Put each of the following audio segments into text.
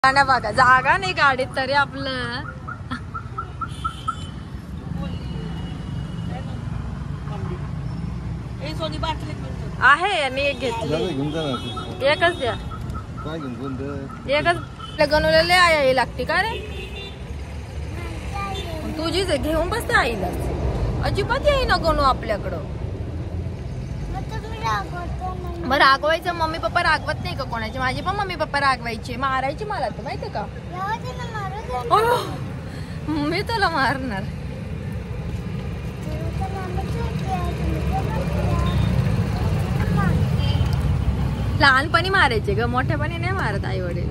ना बघा जागा नाही गाडीत तरी आपलं आहे. आणि एक घेतली एकच द्या एकच गणवलेले आई लागते का रे तुझीच घेऊन बसते आईला अजिबात येई ना गणू आपल्याकडं. मग रागवायचं मम्मी पप्पा रागवत नाही का कोणाचे. माझे पण मम्मी पप्पा रागवायचे मारायचे मला तर माहिती का. मी तुला मारणार. लहानपणी मारायचे ग मोठ्यापणी नाही मारत आई वडील.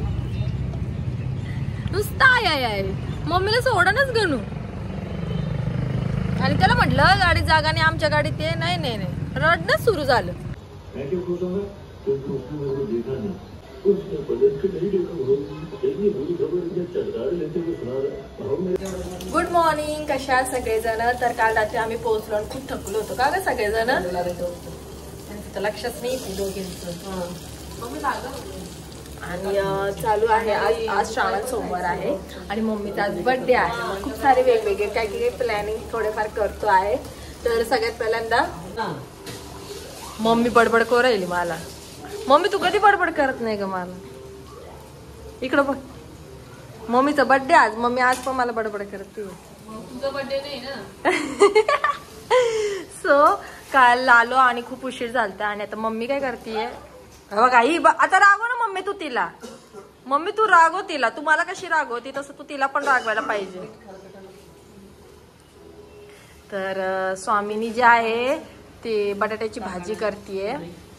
नुसतं आई आई मम्मीला सोडणच गणू. आणि त्याला म्हटलं गाडीत जागा नाही आमच्या गाडीत ते नाही नाही नाही रडणंच सुरू झालं. गुड मॉर्निंग कशा सगळेजण. तर काल रात्री आम्ही पोहोचलो आणि खूप थकलो होतो का ग सगळेजण. लक्षच नाही दोघींचं. आणि चालू आहे आज श्रावण सोमवार आहे आणि मम्मीचा आज बर्थडे आहे. खूप सारे वेगवेगळे काही प्लॅनिंग थोडेफार करतो आहे. तर सगळ्यात पहिल्यांदा मम्मी बडबड करू राहिली मला. मम्मी तू कधी बडबड करत नाही ग मला. इकडं बघ मम्मीचा बर्थडे आज. मम्मी आज पण मला बडबड करते. तुझा बर्थडे नाही ना. सो काल आलो आणि खूप उशीर झालता आणि आता मम्मी काय करतीये बघा ही आता रागव ना मम्मी तू तिला. मम्मी तू रागव तिला. तू मला कशी रागवती तसं तू तिला पण रागवायला पाहिजे. तर स्वामीनी जे आहे ते बटाट्याची भाजी करतीये.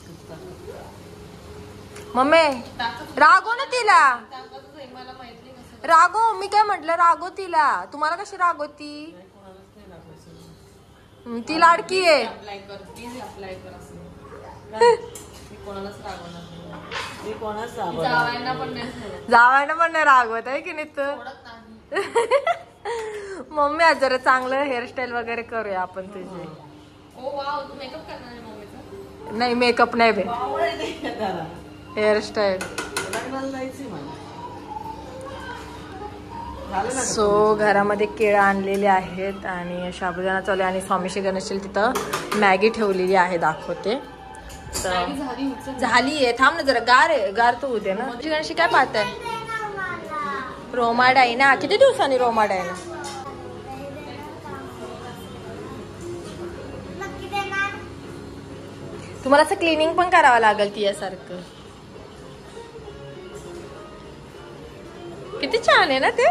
मम्मी रागव ना तिला. रागव मी काय म्हटलं रागव तिला. तुम्हाला कशी रागवती. ती लाडकी आहे. जावायला पण नाही रागवत आहे की नाही तू. मम्मी आज जरा चांगलं हेअरस्टाईल वगैरे करूया आपण तुझे. नाही मेकअप नाही बे हेअरस्टाईल. सो घरामध्ये केळं आणलेले आहेत आणि साबुदाणा चालू आणि स्वामीशी गणेशला तिथं मॅगी ठेवलेली आहे दाखवते. झाली आहे थांब ना जरा गार आहे गार तर होते ना. गणेशी काय पाहताय. रोमाड आहे ना. किती दिवसांनी रोमाड आहे ना. तुम्हाला असं क्लिनिंग पण करावं लागेल ती यासारखं. किती छान आहे ना ते.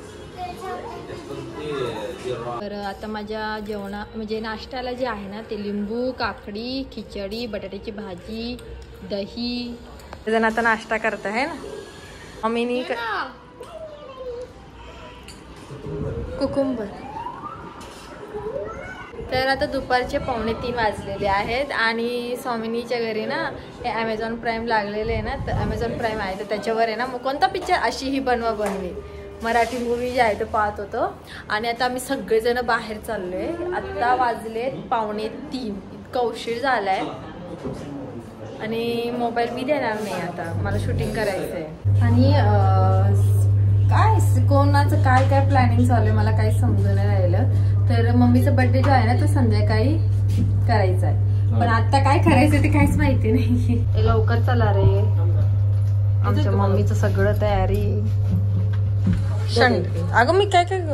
तर आता माझ्या जेवणा म्हणजे नाश्त्याला जे आहे ना ते लिंबू काकडी खिचडी बटाट्याची भाजी दही. जण आता नाश्ता करत आहे ना. मम्मीनी कुकुंबर. तर आता दुपारचे 2:45 वाजलेले आहेत आणि स्वामिनीच्या घरी ना हे ॲमेझॉन प्राईम लागलेले आहे ना. तर ॲमेझॉन प्राईम आहे तर त्याच्यावर आहे ना मग कोणता पिक्चर अशी ही बनवा बनवी मराठी मूवी जे आहे ते पाहत होतो. आणि आता आम्ही सगळेजण बाहेर चाललोय. आत्ता वाजले 2:45 इतका उशीर झालाय आणि मोबाईल मी देणार नाही आता मला शूटिंग करायचं आहे. आणि काय कोणाचं काय काय प्लॅनिंग चालू आहे मला काही समजून नाही राहिलं. तर मम्मीचा बर्थडे जो आहे ना तो संध्याकाळी करायचा आहे पण आता काय करायचं ते काहीच माहिती नाही. लवकर चला रे. आमच्या मम्मीचं सगळं तयारी. अगं मी काय काय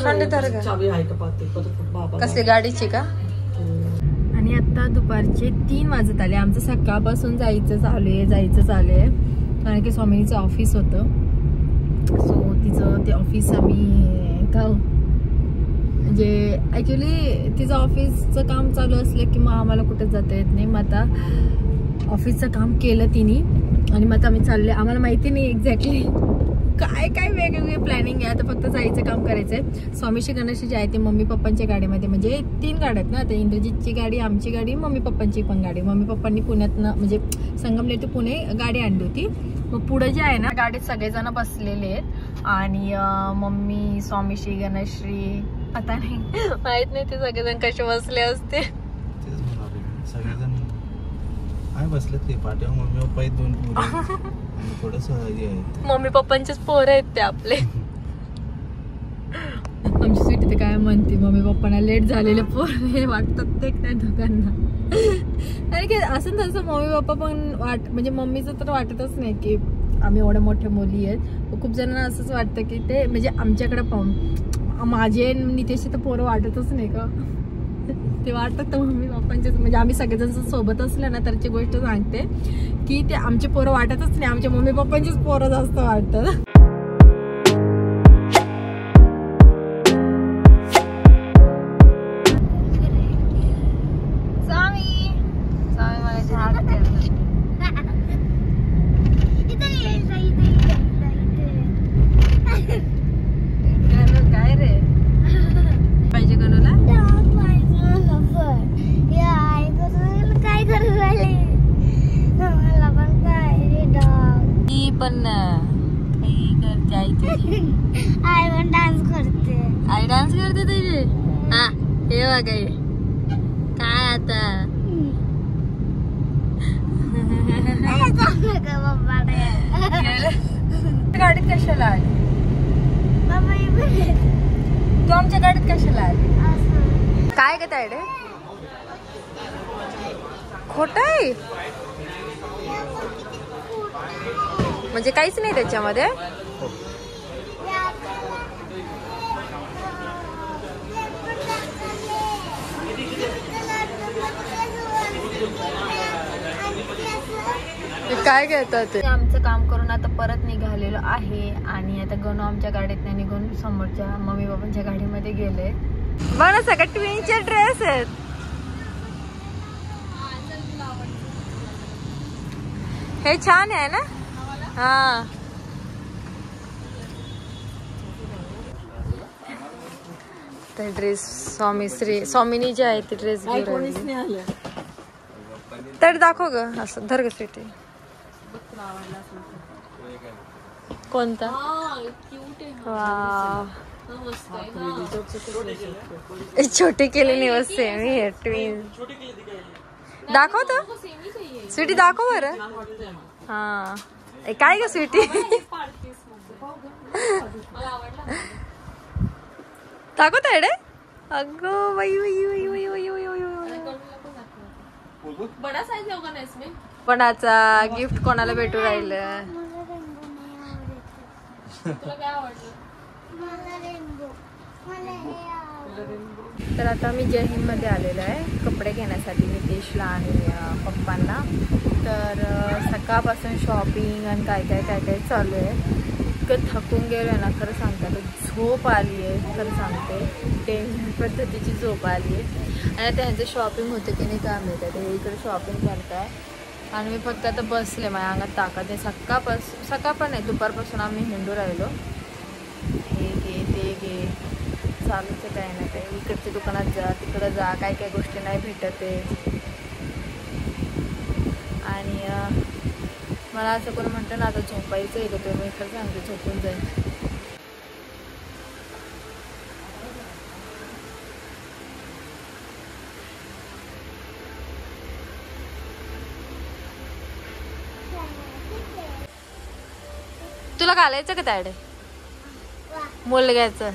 कसली गाडीची का. आणि आता दुपारचे 3 वाजत आले. आमचं सकाळपासून जायचं चालू आहे कारण की स्वामिनीचं ऑफिस होतं. सो तिचं ते ऑफिस आम्ही का म्हणजे ॲक्च्युली तिचं ऑफिसचं काम चालू असलं की मग आम्हाला कुठं जाता येत नाही. मग आता ऑफिसचं काम केलं तिने आणि मग आता आम्ही चालले. आम्हाला माहिती नाही एक्झॅक्टली काय काय वेगवेगळे प्लॅनिंग आहे. आता फक्त जायचं काम करायचं आहे. स्वामीशी गणेश जे आहे ते मम्मी पप्पांच्या गाडीमध्ये म्हणजे 3 गाड्या आहेत ना. आता इंद्रजितची गाडी आमची गाडी मम्मी पप्पांची पण गाडी. मम्मी पप्पांनी पुण्यातनं म्हणजे संगमनेर ते पुणे गाडी आणली होती. मग पुढे जे आहे ना गाडीत सगळेजण बसलेले आहेत आणि मम्मी स्वामीशी गणेशश्री आता नाही माहित नाही ते सगळेजण कसे बसले असते. सगळेजण बसलेत ते पाठीवर मम्मी पप्पा 2 मम्मी पप्पांचेच पोर आहेत ते आपले. आमची स्वीटी तर काय म्हणते, मम्मी पप्पांना लेट झालेले पोर हे वाटतात ते त्या दोघांना. आणि की असं तसं मम्मी पप्पा पण म्हणजे मम्मीचं तर वाटतच नाही की आम्ही एवढ्या मोठ्या मुली आहेत. खूप जणांना असंच वाटतं की ते म्हणजे आमच्याकडे पाहून माझे नितेशचे तर पोरं वाटतच नाही का, ते वाटतात तर मम्मी पप्पांचे. म्हणजे आम्ही सगळेजण सोबत असलं ना तरची गोष्ट सांगते की ते आमचे पोरं वाटतच नाही, आमच्या मम्मी पप्पांचीच पोरं जास्त वाटतात. काय रे पाहिजे गणूला? काय करू राहिले मला पण काय डॉग. ती पण काही करते आई तुझी. आई पण डान्स करते. आई डान्स करते तुझी? हा हे बघा हे काय आता गाडीत कशाला आली? तू आमच्या गाडीत कशाला आली? काय ग तायडे खोट आहे म्हणजे काहीच नाही त्याच्यामध्ये? काय घेतात ते? आमचं काम करून आता परत निघालेलो आहे आणि आता गणू आमच्या गाडीत नाही निघून समोरच्या मम्मी बाबांच्या गाडीमध्ये गेले. बघा सगळं ट्विनचे ड्रेस आहेत. हे छान आहे ना? हा ते ड्रेस स्वामिनी जे आहे ते ड्रेस तर दाखव ग असं धर ग स्वीटी. कोणता? छोटे केले नाही वसे मी ट्विन दाखव तो स्वीटी दाखव बरं. हा काय ग स्वीटी दाखवत आहे रे? अगं बाई बड़ा साइज होगा ना इसमें. कोणाचा गिफ्ट कोणाला भेटू राहिलं? तुला काय आवडलं? तर आता मी जय हिंद मध्ये आलेलो आहे कपडे घेण्यासाठी नितेशला आणि पप्पांना. तर सकाळपासून शॉपिंग आणि काय काय चालू आहे. इतकं थकून गेलो आहे ना खरं सांगते. झोप आली आहे खरं सांगते. टेन्शन पद्धतीची झोप आली आहे. आणि त्यांचं शॉपिंग होतं की नाही काय माहिती. ते इकडे शॉपिंग करताय आणि मी फक्त आता बसले. माझ्या अंगात ताकद आहे. सकाळ पण नाही दुपारपासून आम्ही हिंडू राहिलो. हे घे ते घे चालूच आहे काही ना काही. इकडच्या दुकानात जा तिकडं जा काय काय गोष्टी नाही भेटत आहे. आणि मला असं कोणी म्हणतं ना आता झोपायचं आहे तर मी खरं सांगते झोपून जाईल. तुला घालायचं का तायडे मुलग्याचं?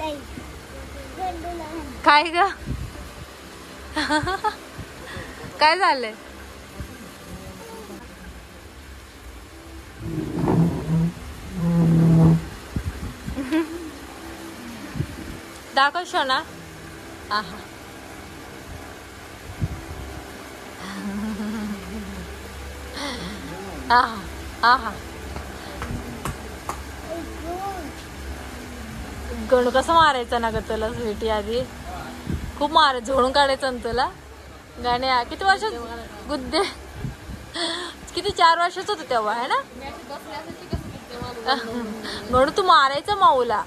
काय ग काय झालंय? दाखव शोना. आहा आहा आहा गणू कसं मारायचं ना ग तुला स्वीटी? आधी खूप झोडून काढायचं ना तुला. गाणे किती वर्ष गुद्दे किती 4 वर्षाच होतं तेव्हा आहे ना? गणू तू मारायचं माऊला.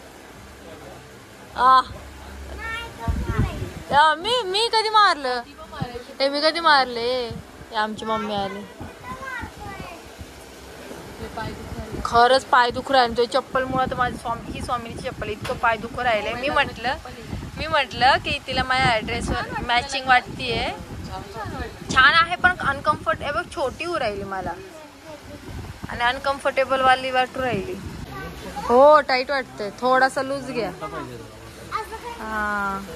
मी कधी मारलं? मी कधी मारले? आमची मम्मी आली खरंच पाय दुखू राहिले. चप्पल मुळे तर माझी ही स्वामीची चप्पल इतकं पाय दुखू राहिले. मी म्हटलं की तिला माझ्या ऍड्रेसवर मॅचिंग वाटतीये. छान आहे पण अनकम्फर्टेबल छोटी होऊ राहिली मला. आणि अनकम्फर्टेबल वाली वाटू राहिली. हो टाईट वाटतंय, थोडासा लूज घ्या. हा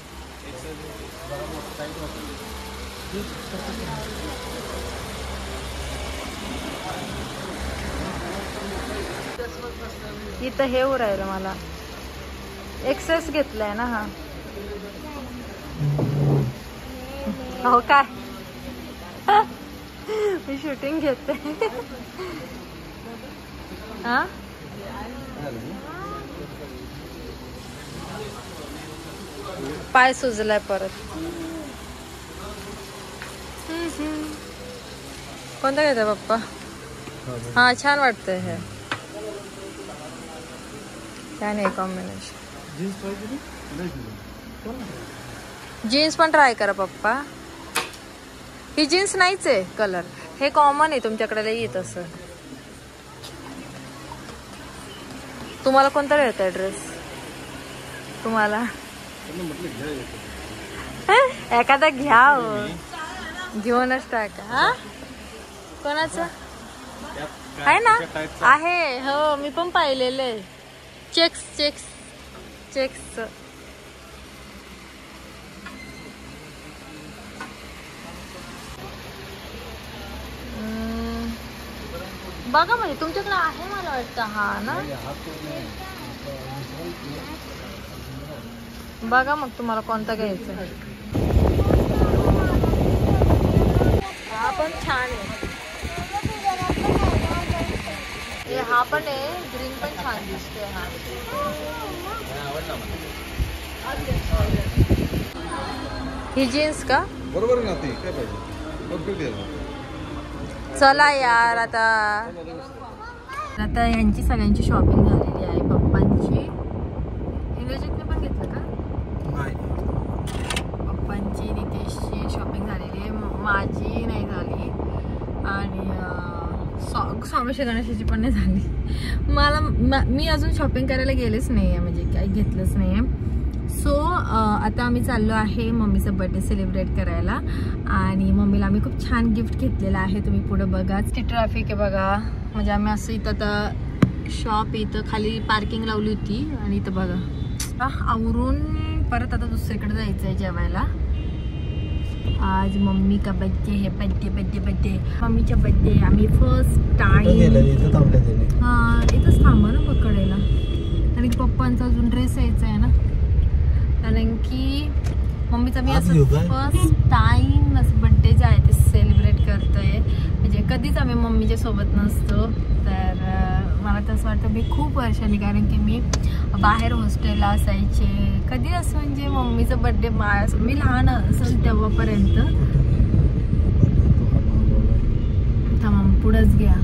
इथं हे हो राहिलं मला. एक्सेस घेतलाय ना हा. हो काय मी शूटिंग घेते. हा पाय सुजलाय परत. कोणता घेताय पप्पा? हा छान वाटतंय हे. छान आहे कॉम्बिनेशन. जीन्स पण ट्राय करा पप्पा. ही जीन्स नाहीच आहे कलर, हे कॉमन आहे तुमच्याकडे येत असं. तुम्हाला कोणता घ्यायचा ड्रेस? तुम्हाला एखादा घ्या, घेऊनच टाका. हा कोणाचं आहे ना? आहे हो, मी पण पाहिलेले. Checks checks checks. बघा म्हणजे तुमच्याकडे आहे मला वाटतं. हा ना बघा मग तुम्हाला कोणता घ्यायचा. हा पण छान आहे. हा पण आहे, ग्रीन पण छान दिसतोय. हा ही जीन्स का बरोबर ना? ती काय पाहिजे? चला यार आता यांची सगळ्यांची शॉपिंग झालेली आहे. पप्पांची इंद्रजितने पण घेतलं का? पप्पांची नितेशची शॉपिंग झालेली आहे. माझी नाही झाली आणि स्वामीशी गणेशाची पण नाही झाली. मी अजून शॉपिंग करायला गेलेच नाही आहे, म्हणजे काही घेतलंच नाही आहे. सो आता आम्ही चाललो आहे मम्मीचा बर्थडे सेलिब्रेट करायला आणि मम्मीला आम्ही खूप छान गिफ्ट घेतलेलं आहे. तुम्ही पुढे बघा, किती ट्रॅफिक आहे बघा. म्हणजे आम्ही असं इथं आता शॉप इथं खाली पार्किंग लावली होती आणि इथं बघा आवरून परत आता दुसरीकडे जायचं आहे जेवायला. आज मम्मी का बर्थडे है. बर्थडे मम्मीचा बर्थडे. आम्ही फर्स्ट टाइम हा इथंच थांबा ना पकडायला, आणि पप्पांचा अजून ड्रेस यायचा आहे ना, कारण की मम्मीचा मी असं फर्स्ट टाइम असं बर्थडे जे आहे ते सेलिब्रेट करतोय. म्हणजे कधीच आम्ही मम्मीच्या सोबत नसतो. तर मला तसं वाटतं मी खूप वर्षांनी, कारण की मी बाहेर हॉस्टेलला असायचे. कधी असं म्हणजे मम्मीचा बर्थडे मी लहान असेल तेव्हापर्यंत. थांब पुढंच घ्या.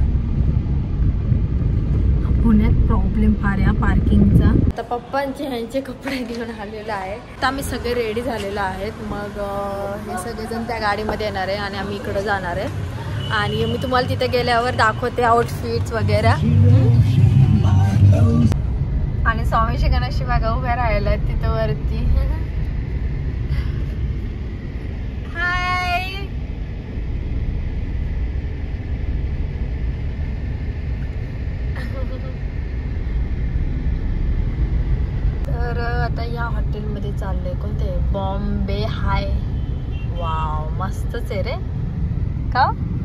पुण्यात प्रॉब्लेम फार या पार्किंगचा. आता पप्पांचे ह्यांचे कपडे घेऊन आलेले आहे. तर आम्ही सगळे रेडी झालेलो आहेत. मग हे सगळेजण त्या गाडीमध्ये येणार आहे आणि आम्ही इकडं जाणार आहे. आणि मी तुम्हाला तिथे गेल्यावर दाखवते आउटफिट्स वगैरे. आणि स्वामीशी गणेशची बागा उभ्या राहिल्या आहेत तिथं वरती. हाय. तर आता या हॉटेलमध्ये चाललंय. कोणते? बॉम्बे हाय. वाव मस्तच आहे रे. का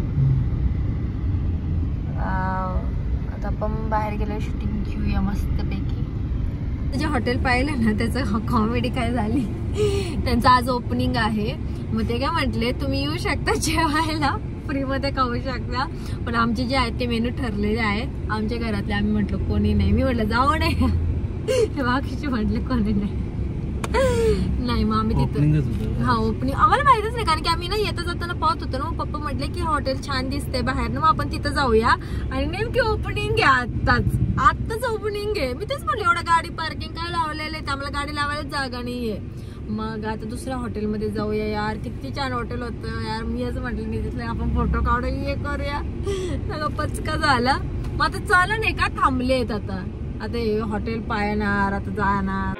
आता आपण बाहेर गेलो शूटिंग घेऊया मस्तपैकी. जे हॉटेल पाहिलं ना त्याचं कॉमेडी काय झाली. त्यांचं आज ओपनिंग आहे. मग ते काय म्हटले, तुम्ही येऊ शकता जेवायला, फ्रीमध्ये खाऊ शकता, पण आमचे जे आहेत ते मेनू ठरलेले आहेत आमच्या घरातले. आम्ही म्हटलं कोणी नाही. मी म्हटलं जाऊ नये. बाकीचे म्हटले कोणी नाही. नाही मग आम्ही तिथं हा ओपनिंग आम्हाला माहितच नाही, कारण की आम्ही ना येता जाताना पाहत होतो ना. पप्पा म्हटले की हॉटेल छान दिसते बाहेर ना, मग आपण तिथं जाऊया. आणि नेमकी ओपनिंग आहे आत्ताच ओपनिंग आहे. मी तेच म्हटलं एवढं गाडी पार्किंग काय लावलेलं आहे, आम्हाला गाडी लावायला जागा नाहीये. मग आता दुसऱ्या हॉटेलमध्ये जाऊया यार. किती छान हॉटेल होतं यार. मी असं म्हटलं नाही तिथलं आपण फोटो काढूया हे करूया. सगळं पचका झाला. मग आता चालू नाही का थांबलेत. आता हे हॉटेल पाहणार, आता जाणार.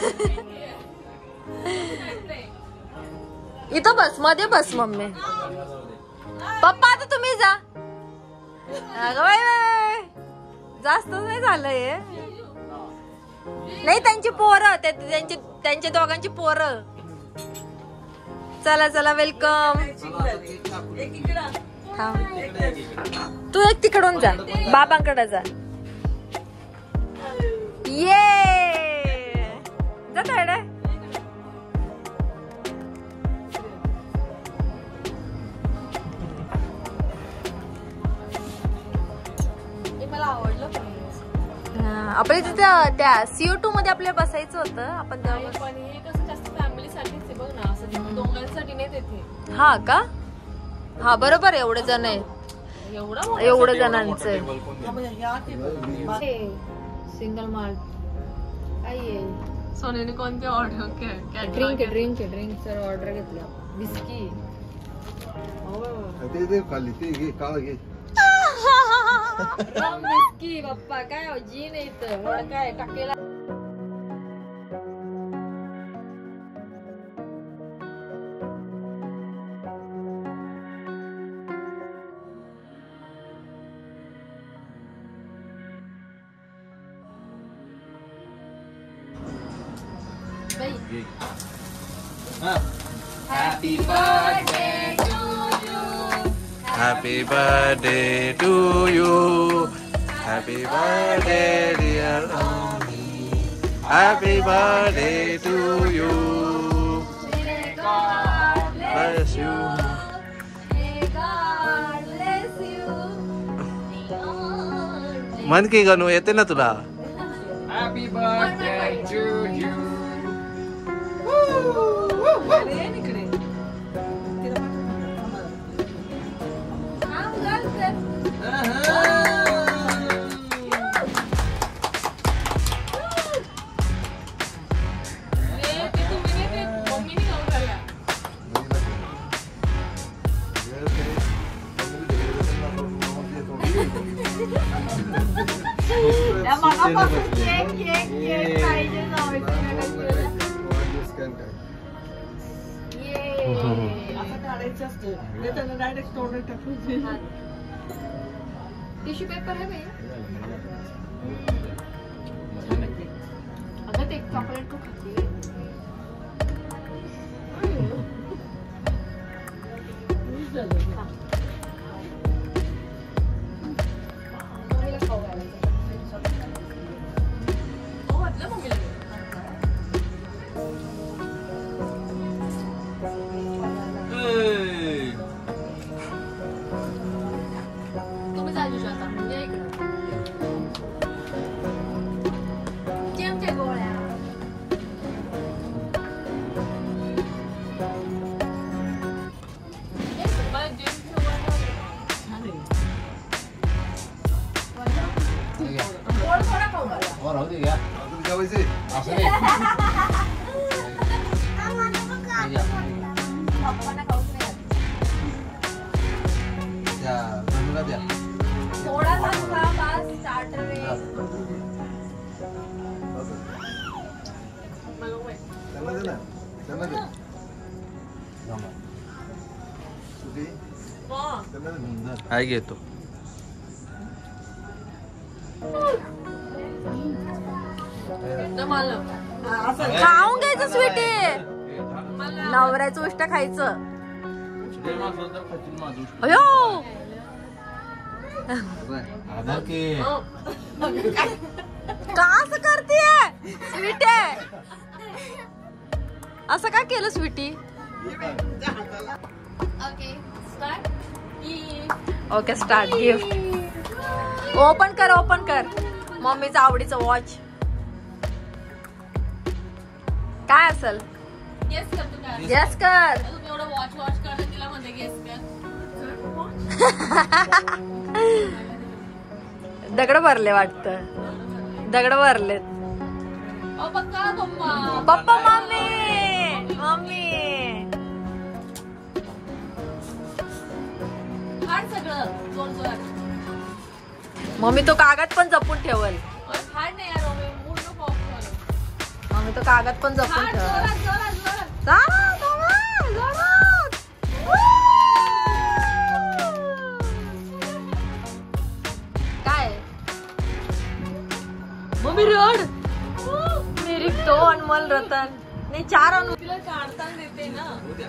इथं बस, मध्ये बस मम्मी. पप्पा आता तुम्ही जा. अगं बाई बाई, जास्त नाही झालंय. नाही त्यांची पोरं, त्यांच्या दोघांची पोरं. चला चला, वेलकम. तू एक तिकडून जा, बाबांकडे जा. ये जा तायडे. मला आवडलं आपल्या तिथं त्या CO2 मध्ये आपल्याला बसायचं होतं आपण तेव्हा. पण हे कसं जास्त फॅमिली साठीच आहे बघ ना, असं दोघांसाठी नाही तिथे. हा का? हा बरोबर, एवढे जण आहेत. एवढं जणांचं सिंगल मार्ट. काय आहे? सोनीने कोणते ऑर्डर? ड्रिंक सर ऑर्डर घेतला. बिस्की खाली ते घे, काळा घे. बिस्की बाप्पा, काय जी नाही तर काय टाकेला. Happy birthday to you. Happy birthday to you. Happy birthday, dear Ami. Happy birthday to you. May God Bless you. May God bless you. मन की गणू येते ना तुला. Happy birthday to you. Tissue paper है भैया? अगर एक चॉकलेट को खाती है थोड़ा सा बस स्टार्टर में. हाय घेतो. खाऊन घ्यायचं स्वीटी. नवऱ्याचं उष्ट खायचं. अयो का असं करतेय स्वीटी? असं का केलं sweetie? Okay start. Gift open कर, ओपन कर. मम्मीचं आवडीचं वॉच काय असेल? गेस कर तू काय? गेस कर. तू एवढं वॉच कर तिला मध्ये गेस कर. दगड भरले वाटतं. दगड भरलेत. पप्पा पप्पा मम्मी मम्मी हाड सगळं जोर जोरात. मम्मी तो कागद पण जपून ठेवल. हाड नाही यार, मूड नको ऑफ कर. आम्ही तो कागद पण जपून ठेवला. काय मम्मी रड मेरी 2 अनमोल रतन नाही 4 अनमोल तिला काढताना देते ना.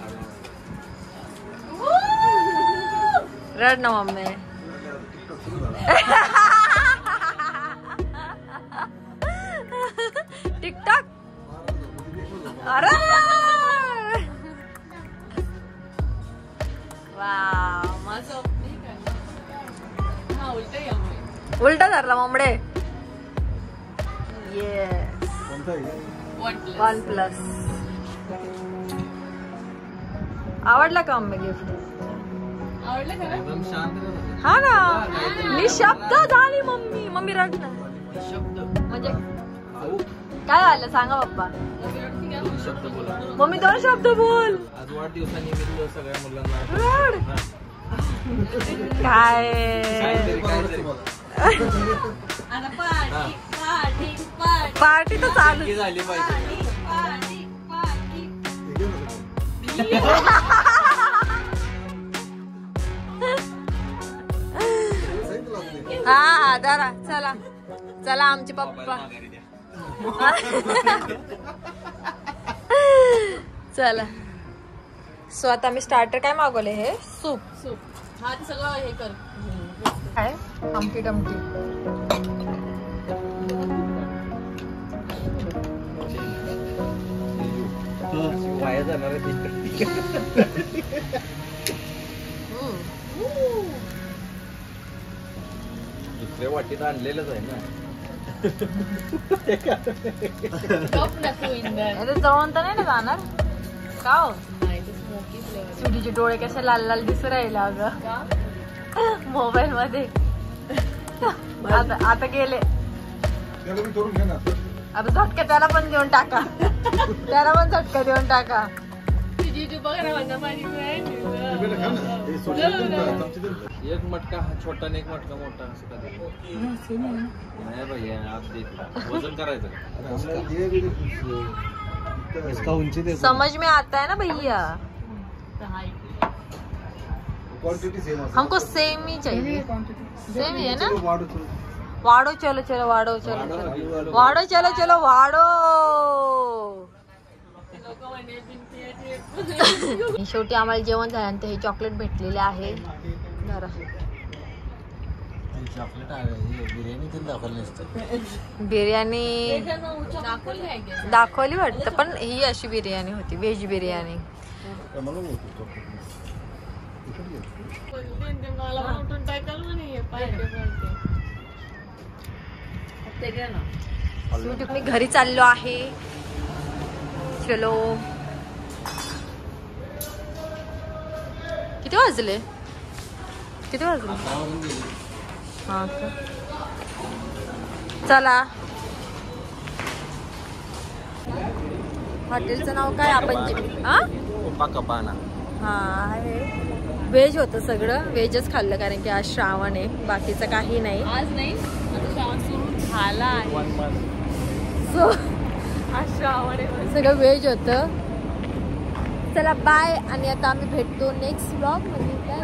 रड ना मम्मी. टिकटॉक अरे वाव माझं नाही करणार. हा उलट यामुळे उलटा धरला ममडे. येस कोणता आहे? OnePlus. आवडला का मम्मी गिफ्ट? आवडलं का? हा ना निशब्द झाली मम्मी. मम्मी रड ना. म्हणजे काय झालं सांगा पप्पा. मम्मी 2 शब्द बोल. आज वाढदिवसानिमित्त सगळ्या मुलांना रड काय आता पार्टी पार्टी तर चालू झाली पाहिजे. हा दारा चला चला आमचे पप्पा चला. सो आता मी स्टार्टर काय मागवले हे सूप. हा ते सगळं हे कर. काय आमटी टमटी. वाया जाणार आहे. दुसऱ्या वाटीत आणलेलंच आहे ना. गप नको इंदर. अरे जवळ तर नाही ना जाणार का हो. नाही ते स्मोकी फ्लेवर. सुडीचे डोळे कसे लाल लाल दिसू राहिले अगं मोबाईल मध्ये. आता गेले. त्याला मी करून घे ना. आता झटका त्याला पण देऊन टाका. त्याला पण झटका देऊन टाका. तुझी बघ ना माझा माझी फ्रेंड. बेटा खा ना. हे सोडलं तर चमचे दे ना. एक मटका छोटा आणि एक मटका मोठा असं का दिलं? नाही भैया आप देख वजन करायचं का? हमने ये भी इसका उंची दे. समझ में आता है ना भैया. क्वांटिटी सेम है. हमको सेम ही चाहिए. सेम ही है ना. वाढो वाडो चलो चलो वाडो चलो वाडो चलो चलो वाडो. शेवटी आम्हाला जेवण झाल्यानंतर हे चॉकलेट भेटलेले आहे. जरा चॉकलेट बिर्याणी पण दाखवली नसतं. बिर्याणी दाखवली आहे का? दाखवली वाटतं पण ही अशी बिर्याणी होती व्हेज बिर्याणी. मला उठून टाकाल म्हणे पाहिजे. शेवटी मी घरी चाललो आहे. चलो किती वाजले हा का? चला हॉटेलचं नाव काय आपण कपाना. हा आहे व्हेज होतं सगळं. व्हेजच खाल्लं कारण की आज श्रावण आहे. बाकीचं काही नाही. आज नाही आता श्रावण सुरू झाला आहे. सो आज श्रावण आहे. सगळं व्हेज होतं. चला बाय. आणि आता आम्ही भेटतो नेक्स्ट ब्लॉग मध्ये.